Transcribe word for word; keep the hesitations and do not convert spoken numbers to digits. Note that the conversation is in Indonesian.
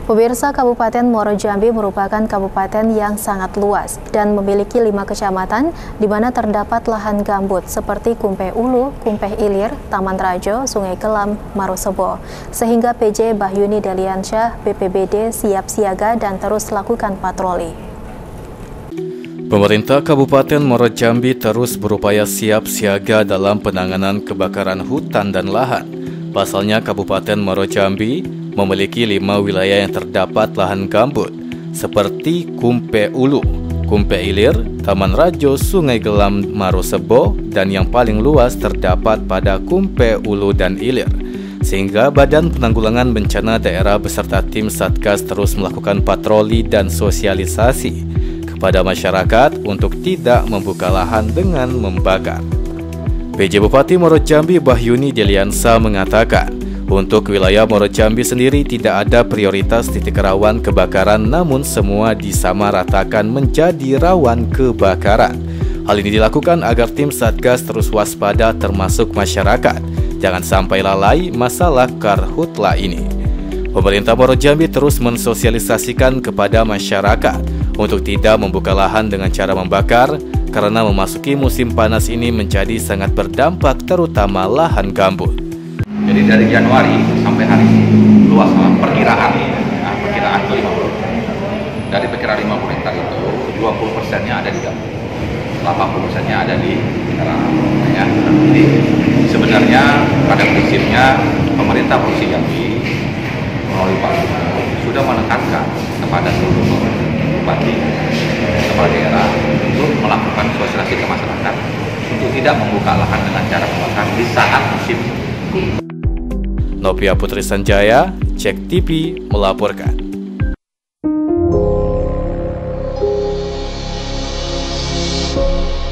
Pemirsa, Kabupaten Muaro Jambi merupakan kabupaten yang sangat luas dan memiliki lima kecamatan di mana terdapat lahan gambut seperti Kumpeh Ulu, Kumpeh Ilir, Taman Rajo, Sungai Kelam, Marosebo. Sehingga P J Bahyuni Deliansyah B P B D siap siaga dan terus lakukan patroli. Pemerintah Kabupaten Muaro Jambi terus berupaya siap siaga dalam penanganan kebakaran hutan dan lahan. Pasalnya Kabupaten Muaro Jambi memiliki lima wilayah yang terdapat lahan gambut seperti Kumpeh Ulu, Kumpeh Ilir, Taman Rajo, Sungai Kelam, Marosebo, dan yang paling luas terdapat pada Kumpeh Ulu dan Ilir. Sehingga Badan Penanggulangan Bencana Daerah beserta tim Satgas terus melakukan patroli dan sosialisasi kepada masyarakat untuk tidak membuka lahan dengan membakar. P J Bupati Muaro Jambi Bahyuni Deliansyah mengatakan, untuk wilayah Muaro Jambi sendiri tidak ada prioritas titik rawan kebakaran, namun semua disamaratakan menjadi rawan kebakaran. Hal ini dilakukan agar tim Satgas terus waspada termasuk masyarakat. Jangan sampai lalai masalah karhutla ini. Pemerintah Muaro Jambi terus mensosialisasikan kepada masyarakat untuk tidak membuka lahan dengan cara membakar, karena memasuki musim panas ini menjadi sangat berdampak terutama lahan gambut. Jadi dari Januari sampai hari ini luas perkiraan, nah, perkiraan itu lima puluh. Dari perkiraan lima puluh hektar itu dua puluh persennya ada di gambut, delapan puluh persennya ada di daerah. Ya. Jadi sebenarnya pada prinsipnya pemerintah Provinsi Jambi melalui Pak Gubernur sudah menekankan kepada seluruh bupati kepala daerah untuk melakukan sosialisasi ke masyarakat untuk tidak membuka lahan dengan cara membakar di saat musim. Novia Putri Sanjaya, Cek T V melaporkan.